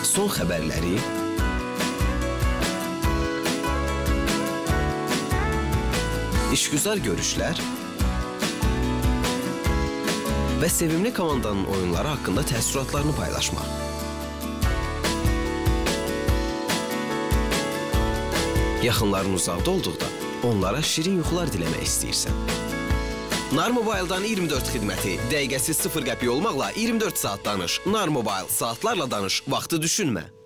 son xəbərləri, işgüzar görüşlər və sevimli komandanın oyunları haqqında təəssüratlarını paylaşmaq. Yaxınların uzaqda olduqda onlara şirin yuxular diləmək istəyirsən. Nar Mobile'dan 24 xidməti, dəqiqəsi 0 qəpik olmaqla 24 saat danış. Nar Mobile, saatlarla danış, vaxtı düşünmə.